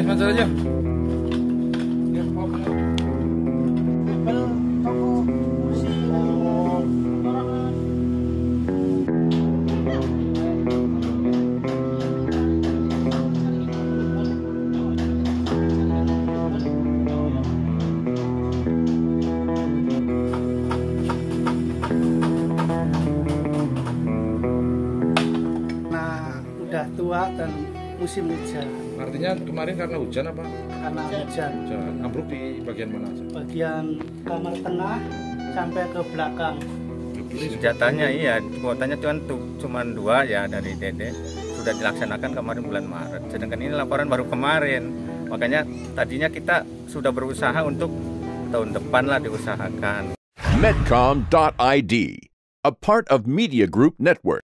lanjut aja. Udah tua dan musim hujan. Artinya kemarin karena hujan apa? Karena hujan. Hujan. Ambruk di bagian mana aja? Bagian kamar tengah sampai ke belakang. Senjatanya iya, kuotanya cuma 2 ya dari Dede. Sudah dilaksanakan kemarin bulan Maret. Sedangkan ini laporan baru kemarin. Makanya tadinya kita sudah berusaha untuk tahun depan lah diusahakan. Medcom.id, a part of Media Group Network.